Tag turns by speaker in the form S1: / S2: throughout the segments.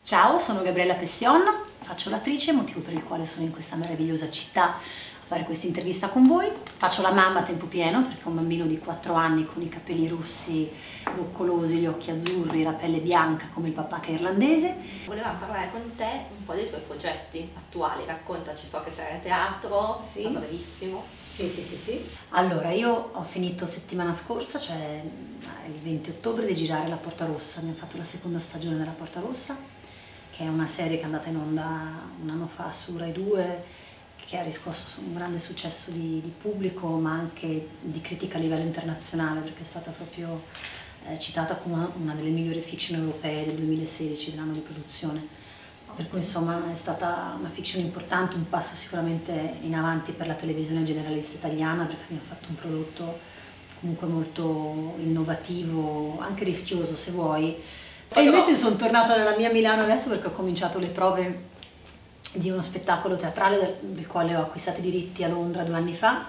S1: Ciao, sono Gabriella Pession, faccio l'attrice, motivo per il quale sono in questa meravigliosa città a fare questa intervista con voi. Faccio la mamma a tempo pieno perché ho un bambino di 4 anni con i capelli rossi, boccolosi, gli occhi azzurri, la pelle bianca come il papà che è irlandese.
S2: Volevamo parlare con te un po' dei tuoi progetti attuali, raccontaci, so che sei a teatro,
S1: Sì.
S2: va bravissimo.
S1: Sì. Allora, io ho finito settimana scorsa, cioè il 20 ottobre, di girare La Porta Rossa. Abbiamo fatto la seconda stagione della Porta Rossa, che è una serie che è andata in onda un anno fa su Rai 2, che ha riscosso un grande successo di pubblico, ma anche di critica a livello internazionale, perché è stata proprio citata come una delle migliori fiction europee del 2016, dell'anno di produzione. Per cui insomma è stata una fiction importante, un passo sicuramente in avanti per la televisione generalista italiana, perché abbiamo fatto un prodotto comunque molto innovativo, anche rischioso se vuoi. E invece sono tornata nella mia Milano adesso perché ho cominciato le prove di uno spettacolo teatrale del quale ho acquistato i diritti a Londra 2 anni fa.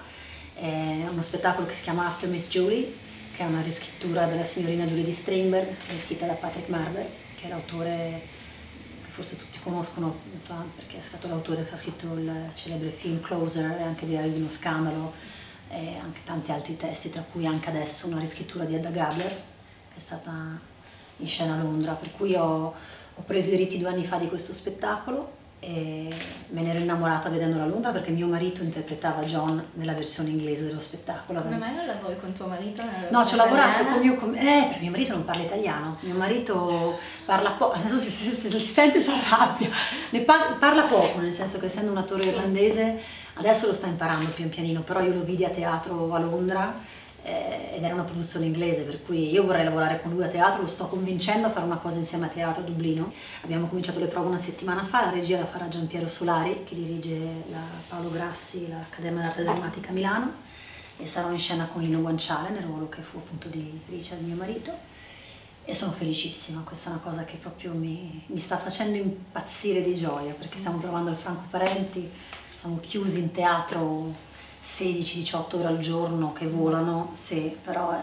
S1: È uno spettacolo che si chiama After Miss Julie, che è una riscrittura della signorina Julie di Strindberg, riscritta da Patrick Marber, che è l'autore che forse tutti conoscono perché è stato l'autore che ha scritto il celebre film Closer e anche Diario di uno scandalo e anche tanti altri testi, tra cui anche adesso una riscrittura di Hedda Gabler, che è stata in scena a Londra, per cui ho preso i diritti 2 anni fa di questo spettacolo e me ne ero innamorata vedendola a Londra perché mio marito interpretava John nella versione inglese dello spettacolo.
S2: Come mai non lavori con tuo marito?
S1: No, ci ho lavorato con perché mio marito non parla italiano, mio marito parla poco, adesso se si sente si arrabbia, parla poco, nel senso che essendo un attore irlandese adesso lo sta imparando pian pianino, però io lo vidi a teatro a Londra ed era una produzione inglese, per cui io vorrei lavorare con lui a teatro, lo sto convincendo a fare una cosa insieme a teatro a Dublino. Abbiamo cominciato le prove una settimana fa, la regia la farà Giampiero Solari, che dirige la Paolo Grassi, l'Accademia d'Arte Drammatica a Milano, e sarò in scena con Lino Guanciale nel ruolo che fu appunto di Richard, mio marito, e sono felicissima. Questa è una cosa che proprio mi sta facendo impazzire di gioia, perché stiamo provando il Franco Parenti, siamo chiusi in teatro 16-18 ore al giorno che volano, sì, però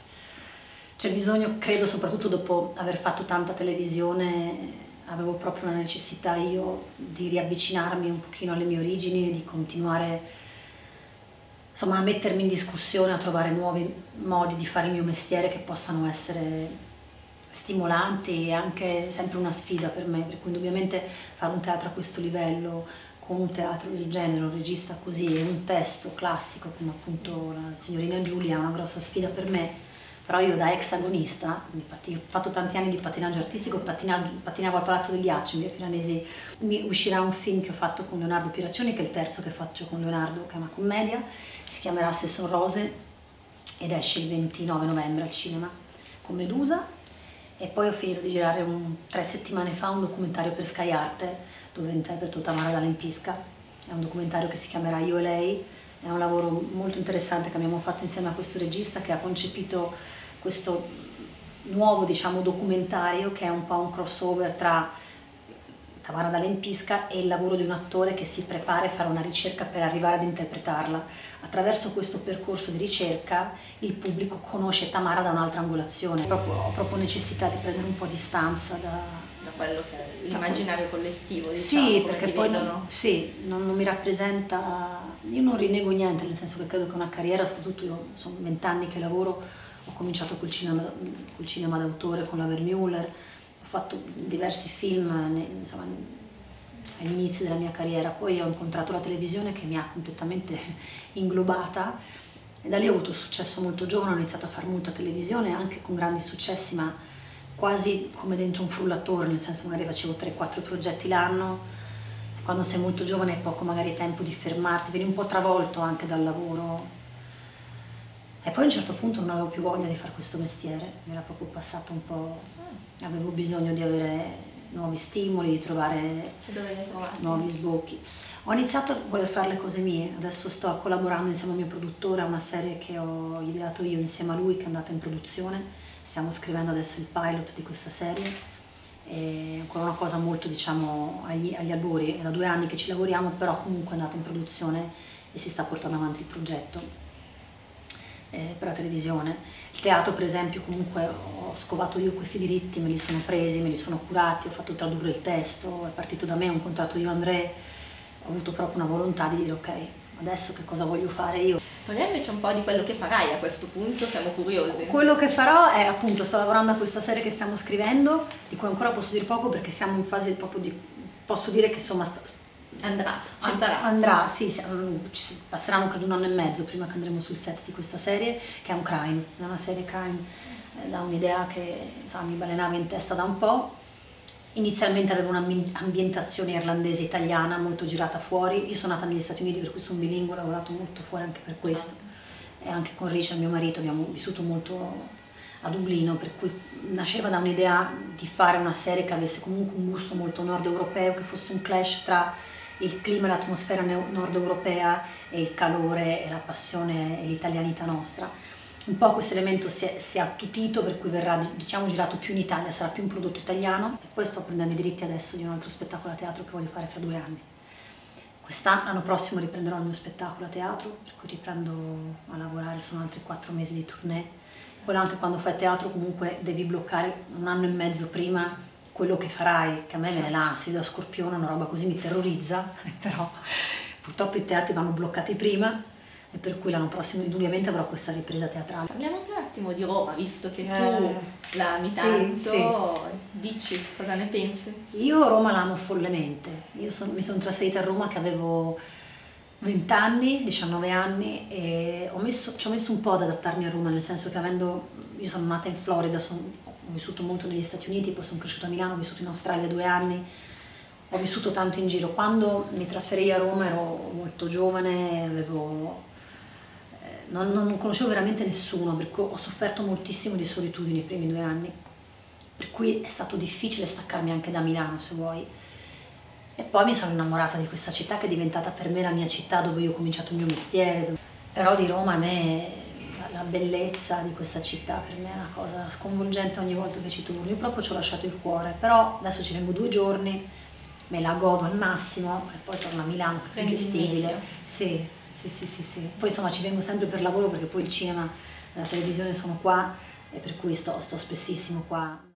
S1: c'è bisogno, credo, soprattutto dopo aver fatto tanta televisione, avevo proprio una necessità io di riavvicinarmi un pochino alle mie origini, di continuare insomma a mettermi in discussione, a trovare nuovi modi di fare il mio mestiere che possano essere stimolanti e anche sempre una sfida per me, per cui indubbiamente fare un teatro a questo livello, con un teatro del genere, un regista così e un testo classico come appunto la signorina Giulia è una grossa sfida per me, però io da ex agonista, ho fatto tanti anni di pattinaggio artistico, pattinavo al Palazzo del Ghiaccio in via Piranesi, mi uscirà un film che ho fatto con Leonardo Piraccioni, che è il terzo che faccio con Leonardo, che è una commedia, si chiamerà Se son rose ed esce il 29 novembre al cinema con Medusa. E poi ho finito di girare 3 settimane fa un documentario per Sky Arte dove interpreto Tamara D'Alempisca. È un documentario che si chiamerà Io e lei, è un lavoro molto interessante che abbiamo fatto insieme a questo regista che ha concepito questo nuovo, diciamo, documentario che è un po' un crossover tra Tamara D'Alempisca e il lavoro di un attore che si prepara a fare una ricerca per arrivare ad interpretarla. Attraverso questo percorso di ricerca il pubblico conosce Tamara da un'altra angolazione. Ho proprio necessità di prendere un po' distanza da
S2: quello che è l'immaginario collettivo,
S1: diciamo. Sì, perché poi non mi rappresenta, io non rinego niente, nel senso che credo che una carriera, soprattutto io sono 20 anni che lavoro, ho cominciato col cinema d'autore con la Vermeuler, ho fatto diversi film insomma, agli inizi della mia carriera, poi ho incontrato la televisione che mi ha completamente inglobata e da lì ho avuto successo molto giovane, ho iniziato a fare molta televisione anche con grandi successi, ma quasi come dentro un frullatore, nel senso magari facevo 3-4 progetti l'anno, quando sei molto giovane hai poco magari tempo di fermarti, vieni un po' travolto anche dal lavoro. E poi a un certo punto non avevo più voglia di fare questo mestiere, mi era proprio passato un po', avevo bisogno di avere nuovi stimoli, di trovare nuovi sbocchi. Ho iniziato a voler fare le cose mie, adesso sto collaborando insieme al mio produttore a una serie che ho ideato io insieme a lui che è andata in produzione, stiamo scrivendo adesso il pilot di questa serie, è ancora una cosa molto diciamo agli albori, è da 2 anni che ci lavoriamo, però comunque è andata in produzione e si sta portando avanti il progetto. per la televisione. Il teatro per esempio comunque ho scovato io questi diritti, me li sono presi, me li sono curati, ho fatto tradurre il testo, è partito da me, ho incontrato io André, ho avuto proprio una volontà di dire ok, adesso che cosa voglio fare io.
S2: Parliamo invece un po' di quello che farai a questo punto, siamo curiosi.
S1: Quello che farò è appunto, sto lavorando a questa serie che stiamo scrivendo, di cui ancora posso dire poco perché siamo in fase proprio di, posso dire che insomma
S2: Ci sarà.
S1: Andrà, sì, ci passeranno credo 1 anno e mezzo prima che andremo sul set di questa serie, che è un crime, è una serie crime, da un'idea che insomma, mi balenava in testa da un po'. Inizialmente avevo un'ambientazione irlandese italiana molto girata fuori, io sono nata negli Stati Uniti per cui sono bilingue, ho lavorato molto fuori anche per questo, e anche con Richard, mio marito, abbiamo vissuto molto a Dublino, per cui nasceva da un'idea di fare una serie che avesse comunque un gusto molto nord europeo, che fosse un clash tra il clima e l'atmosfera nord europea e il calore e la passione e l'italianità nostra. Un po' questo elemento si è attutito, per cui verrà diciamo girato più in Italia, sarà più un prodotto italiano, e poi sto prendendo i diritti adesso di un altro spettacolo a teatro che voglio fare fra 2 anni. L'anno prossimo riprenderò il mio spettacolo a teatro, per cui riprendo a lavorare, sono altri 4 mesi di tournée. Quello anche quando fai teatro comunque devi bloccare 1 anno e mezzo prima quello che farai, che a me viene l'ansia da Scorpione, una roba così mi terrorizza, però purtroppo i teatri vanno bloccati prima, e per cui l'anno prossimo indubbiamente avrò questa ripresa teatrale.
S2: Parliamo anche un attimo di Roma, visto che tu la ami tanto, sì. Dici cosa ne pensi?
S1: Io Roma l'amo follemente, mi sono trasferita a Roma che avevo 20 anni, 19 anni, e ci ho messo un po' ad adattarmi a Roma, nel senso che io sono nata in Florida, ho vissuto molto negli Stati Uniti, poi sono cresciuta a Milano, ho vissuto in Australia 2 anni, ho vissuto tanto in giro. Quando mi trasferii a Roma ero molto giovane, non conoscevo veramente nessuno, per cui ho sofferto moltissimo di solitudine i primi 2 anni, per cui è stato difficile staccarmi anche da Milano, se vuoi. E poi mi sono innamorata di questa città che è diventata per me la mia città, dove io ho cominciato il mio mestiere. Però di Roma a me la bellezza di questa città per me è una cosa sconvolgente ogni volta che ci torno. Io proprio ci ho lasciato il cuore, però adesso ci vengo 2 giorni, me la godo al massimo e poi torno a Milano che è più gestibile. Sì. Poi insomma ci vengo sempre per lavoro perché poi il cinema e la televisione sono qua, e per cui sto spessissimo qua.